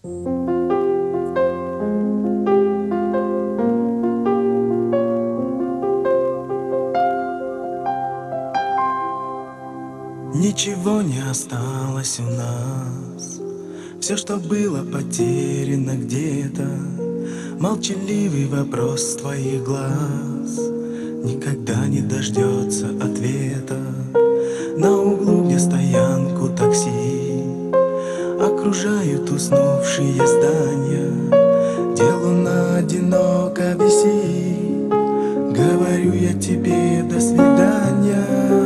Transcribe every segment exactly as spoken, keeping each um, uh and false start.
Ничего не осталось у нас, все, что было потеряно где-то. Молчаливый вопрос твоих глаз никогда не дождется ответа. На углу, где стоянку такси, окружают уснувшие здания, где луна одиноко висит. Говорю я тебе до свидания.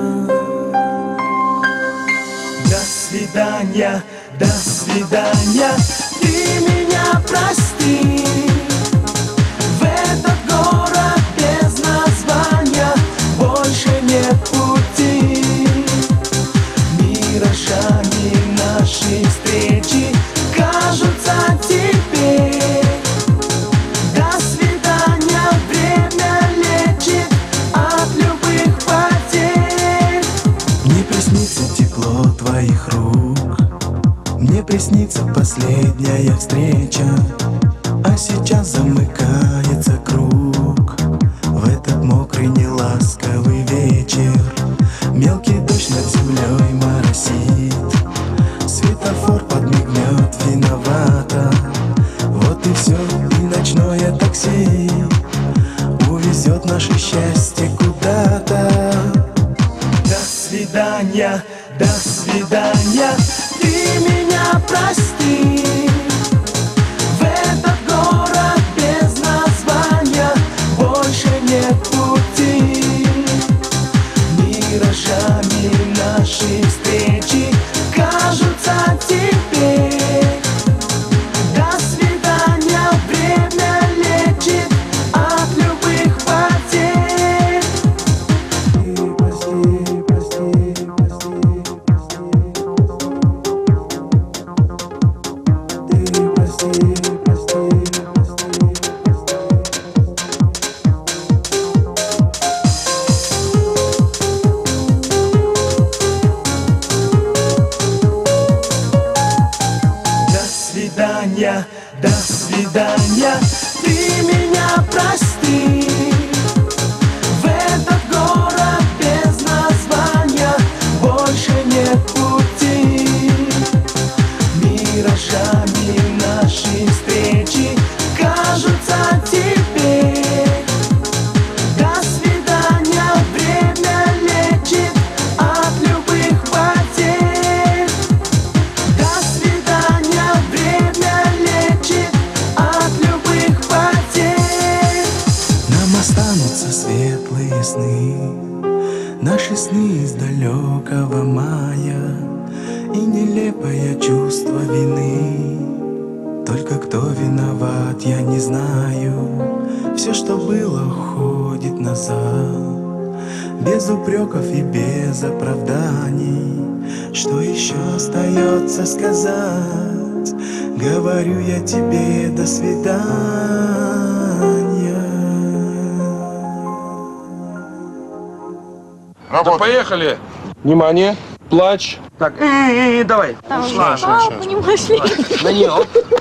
До свидания, до свидания, ты меня прости. В этот город без названия больше нет пути. Миражами нашей встречи кажутся теперь. До свидания, время лечит от любых потерь. Мне приснится тепло твоих рук, мне приснится последняя встреча, а сейчас замыкается круг в этот мокрый неласковый вечер. Мелкий дождь над землей моросит, светофор подмигнет виновато. Вот и все, и ночное такси увезет наше счастье куда-то. До свидания, до свидания, ты меня прости. В этот город без названия больше нет пути. Миражами наши встречи кажутся теперь. До свидания, время лечит от любых потерь. Прости, прости, прости, до свидания, ты меня прости. В этот город без названия больше нет пути. Миражами наши встречи кажутся теперь. До свидания, время лечит от любых потерь. До свидания, время лечит от любых потерь. Нам останутся светлые сны, наши сны из далекого мая, и нелепое чувство вины. Только кто виноват, я не знаю. Все, что было, уходит назад, без упреков и без оправданий. Что еще остается сказать? Говорю я тебе до свидания. Да поехали! Внимание! Плач! Так, и, и, и давай. Там, папу не пошли. На нее.